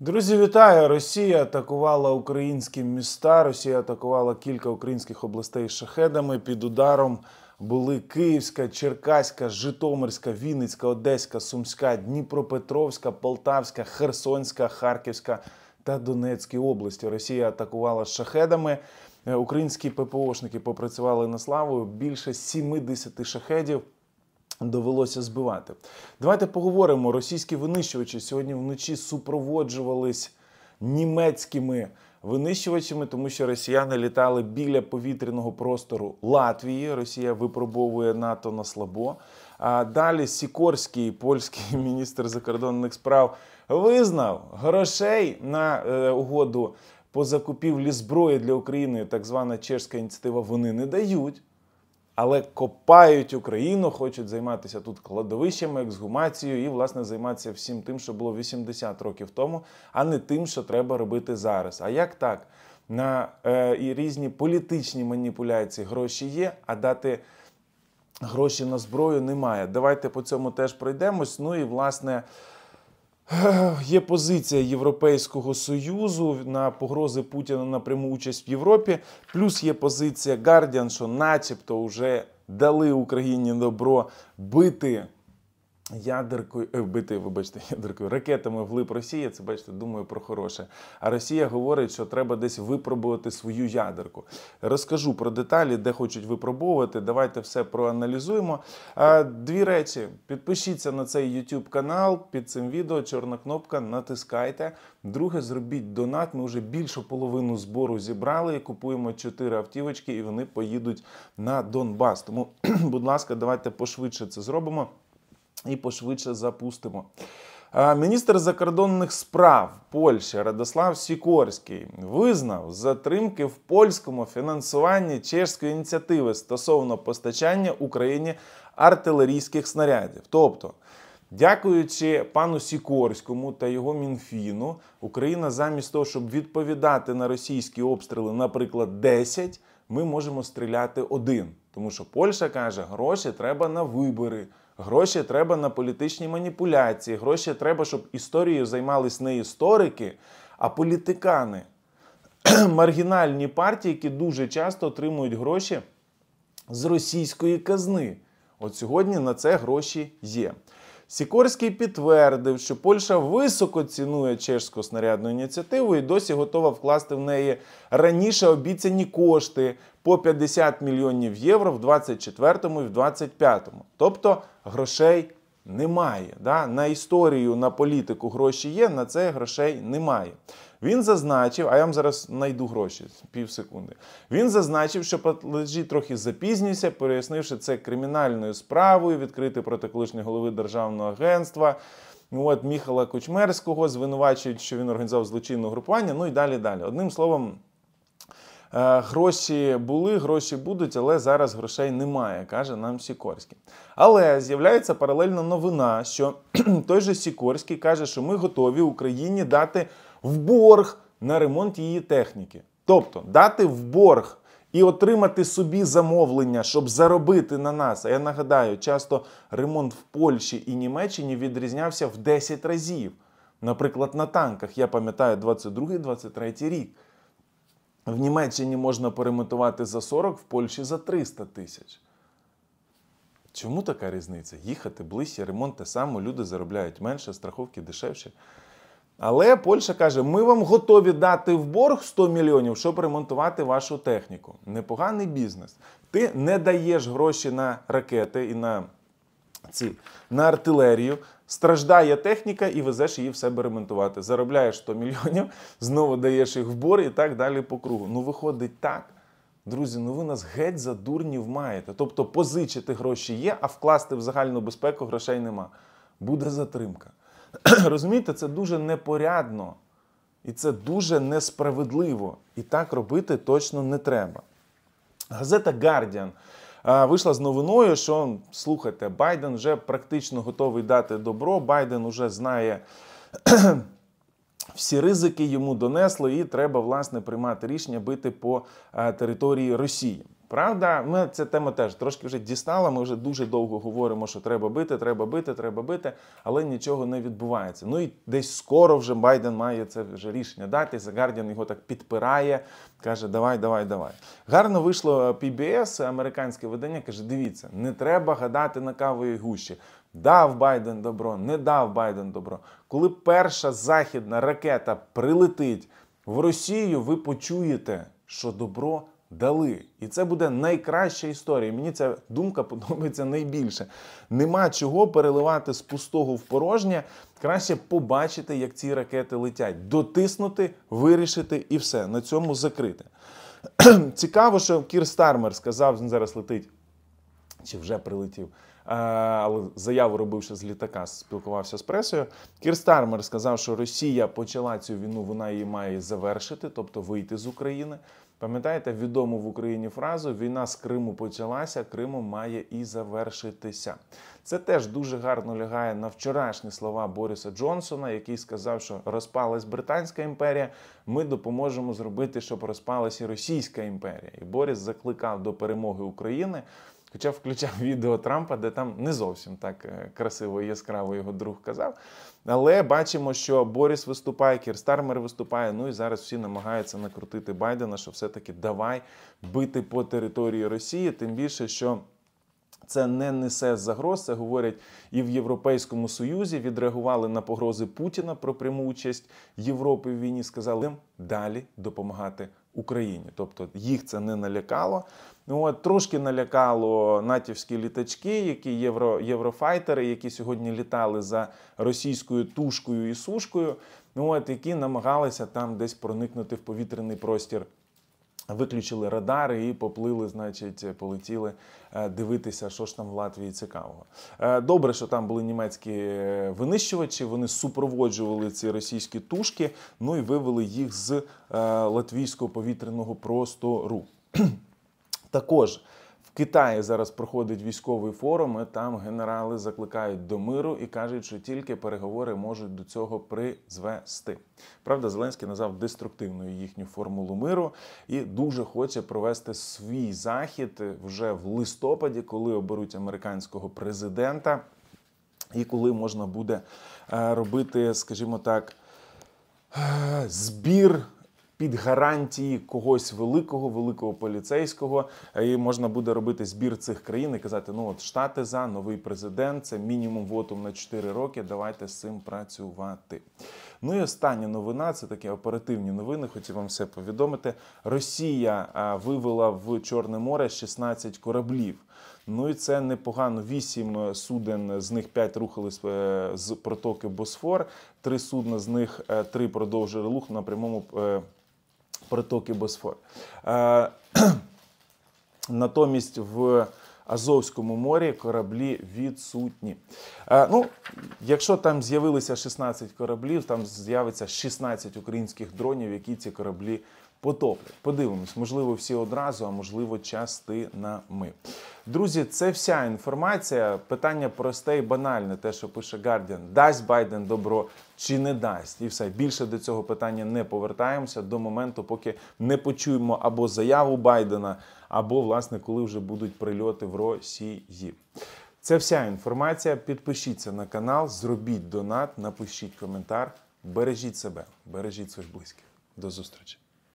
Друзі, вітаю! Росія атакувала українські міста, Росія атакувала кілька українських областей шахедами. Під ударом були Київська, Черкаська, Житомирська, Вінницька, Одеська, Сумська, Дніпропетровська, Полтавська, Херсонська, Харківська та Донецькі області. Росія атакувала шахедами. Українські ППОшники попрацювали на славу. Більше 70 шахедів довелося збивати. Давайте поговоримо. Російські винищувачі сьогодні вночі супроводжувались німецькими винищувачами, тому що росіяни літали біля повітряного простору Латвії. Росія випробовує НАТО на слабо. А далі Сікорський, польський міністр закордонних справ, визнав, грошей на угоду по закупівлі зброї для України, так звана чеська ініціатива, вони не дають. Але копають Україну, хочуть займатися тут кладовищами, ексгумацією і, власне, займатися всім тим, що було 80 років тому, а не тим, що треба робити зараз. А як так? На і різні політичні маніпуляції гроші є, а дати гроші на зброю немає. Давайте по цьому теж пройдемось. Ну і, власне, є позиція Європейського Союзу на погрози Путіна на пряму участь в Європі. Плюс є позиція Guardian, що начебто вже дали Україні добро бити ракетами вглиб Росії. Це, бачите, думаю про хороше. А Росія говорить, що треба десь випробувати свою ядерку. Розкажу про деталі, де хочуть випробовувати. Давайте все проаналізуємо. Дві речі. Підпишіться на цей YouTube канал. Під цим відео чорна кнопка, натискайте. Друге, зробіть донат. Ми вже більшу половину збору зібрали. Купуємо 4 автівочки і вони поїдуть на Донбас. Тому, будь ласка, давайте пошвидше це зробимо. І пошвидше запустимо. Міністр закордонних справ Польщі Радослав Сікорський визнав затримки в польському фінансуванні чеської ініціативи стосовно постачання Україні артилерійських снарядів. Тобто, дякуючи пану Сікорському та його Мінфіну, Україна замість того, щоб відповідати на російські обстріли, наприклад, 10, ми можемо стріляти 1. Тому що Польща каже, гроші треба на вибори. Гроші треба на політичні маніпуляції, гроші треба, щоб історією займались не історики, а політикани. Маргінальні партії, які дуже часто отримують гроші з російської казни. От сьогодні на це гроші є. Сікорський підтвердив, що Польща високо цінує чеську снарядну ініціативу і досі готова вкласти в неї раніше обіцяні кошти по 50 мільйонів євро в 24-му і в 25-му. Тобто грошей немає. Да? На історію, на політику гроші є, на це грошей немає. Він зазначив, а я вам зараз знайду гроші, півсекунди. Він зазначив, що платежі трохи запізнюються, пояснивши це кримінальною справою, відкрити проти колишнього голови Державного агентства, Міхала Кучмерського, звинувачують, що він організував злочинне групування, ну і далі. Одним словом, гроші були, гроші будуть, але зараз грошей немає, каже нам Сікорський. Але з'являється паралельна новина, що той же Сікорський каже, що ми готові Україні дати в борг на ремонт її техніки. Тобто, дати в борг і отримати собі замовлення, щоб заробити на нас. А я нагадаю, часто ремонт в Польщі і Німеччині відрізнявся в 10 разів. Наприклад, на танках, я пам'ятаю, 22-23 рік. В Німеччині можна поремонтувати за 40, в Польщі за 300 тисяч. Чому така різниця? Їхати ближче, ремонт те саме, люди заробляють менше, страховки дешевші. Але Польща каже, ми вам готові дати в борг 100 мільйонів, щоб ремонтувати вашу техніку. Непоганий бізнес. Ти не даєш гроші на ракети і на артилерію, страждає техніка і везеш її в себе ремонтувати. Заробляєш 100 мільйонів, знову даєш їх в борг і так далі по кругу. Ну виходить так. Друзі, ну ви нас геть за дурнів маєте. Тобто позичити гроші є, а вкласти в загальну безпеку грошей нема. Буде затримка. Розумієте, це дуже непорядно і це дуже несправедливо. І так робити точно не треба. Газета Guardian вийшла з новиною, що, слухайте, Байден вже практично готовий дати добро, Байден вже знає всі ризики, йому донесли і треба, власне, приймати рішення бити по території Росії. Правда, ця тема теж трошки вже дістала, ми вже дуже довго говоримо, що треба бити, але нічого не відбувається. Ну і десь скоро вже Байден має це вже рішення дати, The Guardian його так підпирає, каже, давай. Гарно вийшло PBS, американське видання, каже, дивіться, не треба гадати на кавовій гущі. Дав Байден добро, не дав Байден добро. Коли перша західна ракета прилетить в Росію, ви почуєте, що добро дали. І це буде найкраща історія. Мені ця думка подобається найбільше. Нема чого переливати з пустого в порожнє. Краще побачити, як ці ракети летять. Дотиснути, вирішити і все. На цьому закрити. Цікаво, що Кір Стармер сказав, він зараз летить, чи вже прилетів, але заяву робив ще з літака, спілкувався з пресою. Кір Стармер сказав, що Росія почала цю війну, вона її має завершити, тобто вийти з України. Пам'ятаєте відому в Україні фразу «Війна з Криму почалася, Кримом має і завершитися». Це теж дуже гарно лягає на вчорашні слова Бориса Джонсона, який сказав, що розпалась Британська імперія, ми допоможемо зробити, щоб розпалась і Російська імперія. І Борис закликав до перемоги України, хоча включав відео Трампа, де там не зовсім так красиво і яскраво його друг казав. Але бачимо, що Борис виступає, Кір Стармер виступає, ну і зараз всі намагаються накрутити Байдена, що все-таки давай бити по території Росії, тим більше, що це не несе загроз, це говорять і в Європейському Союзі, відреагували на погрози Путіна про пряму участь Європи в війні, сказали їм далі допомагати Україні. Тобто їх це не налякало. Трошки налякало натівські літачки, які єврофайтери, які сьогодні літали за російською тушкою і сушкою, які намагалися там десь проникнути в повітряний простір. Виключили радари і поплили, полетіли дивитися, що ж там в Латвії цікавого. Добре, що там були німецькі винищувачі, вони супроводжували ці російські тушки, ну і вивели їх з латвійського повітряного простору. Також в Китаї зараз проходить військовий форум, і там генерали закликають до миру і кажуть, що тільки переговори можуть до цього призвести. Правда, Зеленський назвав деструктивною їхню формулу миру і дуже хоче провести свій захід вже в листопаді, коли оберуть американського президента і коли можна буде робити, скажімо так, збір під гарантії когось великого поліцейського, і можна буде робити збір цих країн і казати, Штати за, новий президент, це мінімум вотум на 4 роки, давайте з цим працювати. Ну і остання новина, це такі оперативні новини, хотів вам все повідомити. Росія вивела в Чорне море 16 кораблів. Ну і це непогано. 8 суден, з них 5 рухались з протоки Босфор, 3 судна, з них 3 продовжили рух на прямому протоки Босфор. Натомість в Азовському морі кораблі відсутні. Якщо там з'явилися 16 кораблів, там з'явиться 16 українських дронів, які ці кораблі потоплять. Подивимось, можливо, всі одразу, а можливо, частинами. Друзі, це вся інформація. Питання просте і банальне, те, що пише Guardian. Дасть Байден добро чи не дасть? І все. Більше до цього питання не повертаємося до моменту, поки не почуємо або заяву Байдена, або, власне, коли вже будуть прильоти в Росії. Це вся інформація. Підпишіться на канал, зробіть донат, напишіть коментар. Бережіть себе, бережіть своїх близьких. До зустрічі.